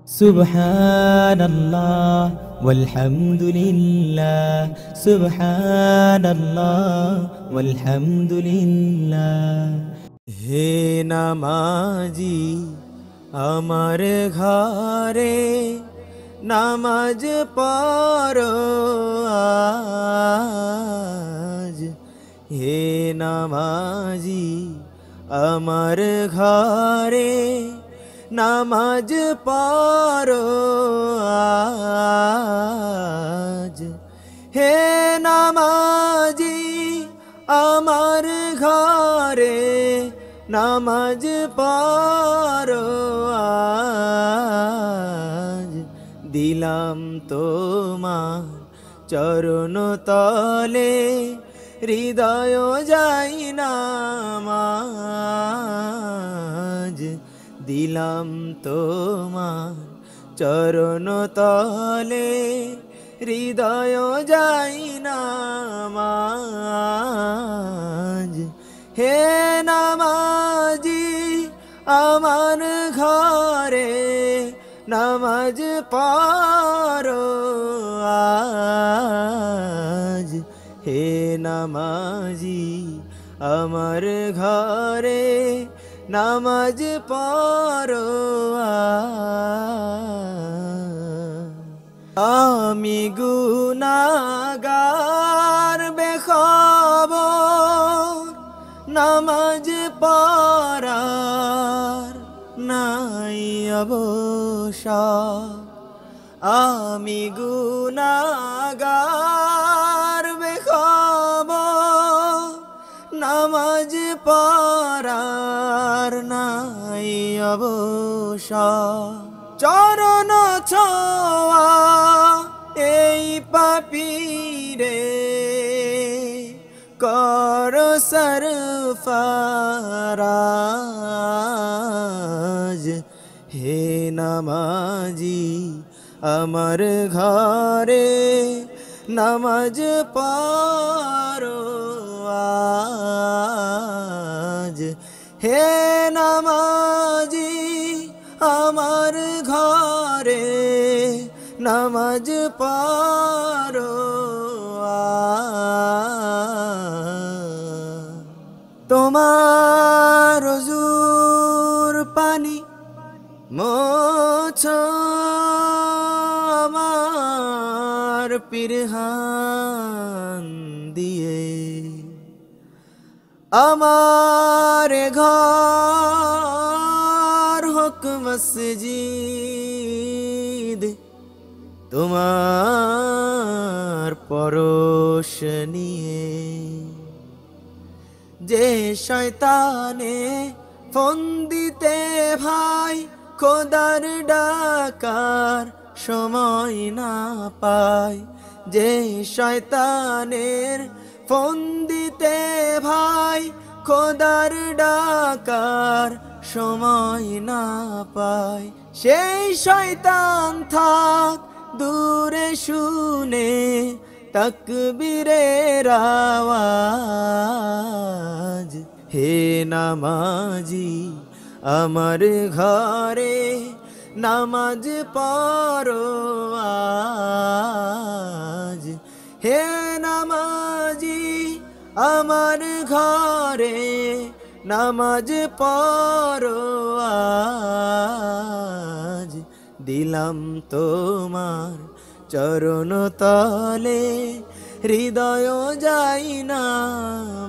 সুবহানাল্লাহ ওয়ালহামদুলিল্লাহ সুবহানাল্লাহ ওয়ালহামদুলিল্লাহ। হে নামাজি আমার ঘরে নামাজ পড়ো আজ। হে নামাজি আমার ঘরে নামাজ পড়ো আজ। হে নামাজি আমার ঘরে নামাজ পড়ো আজ। দিলাম তোমার চরণ তলে হৃদয় যাই নামাজ। দিলাম তোমার চরণ তলে হৃদয় যাই নামাজ। হে নামাজি আমার ঘরে নামাজ পড়ো আজ। হে নামাজি আমার ঘরে নামাজ পড়ো আজ। আমি গুনাহগার বেখবর নামাজ পড়ার নাই অবসর। আমি গুনাহগার বেখবর নামাজ পড়ার নাই অবসর। চরণ ছোঁয়া এই পাপীরে কর সরফরাজ। হে নামাজি আমার ঘরে নামাজ পড়ো আজ। হে নামাজি আমার ঘরে নামাজ পড়ো আজ। তোমার ওযুর পানি মোছো আমার পিরহান দিয়ে। আমার ঘর হোক মসজিদ তোমার পরশ নিয়ে। যে শয়তানে ফন্দিতে ভাই খোদার ডাকার সময় না পায়। যে শয়তানের ফন্দিতে ভাই খোদার ডাকার সময় না পায়। সেই শয়তান থাক দূরে শুনে তাকবীরের আওয়াজ। হে নামাজি আমার ঘরে নামাজ পড়ো আজ। হে নামাজি আমার ঘরে নামাজ পড়ো আজ। দিলাম তোমার চরণ তলে হৃদয় যাই না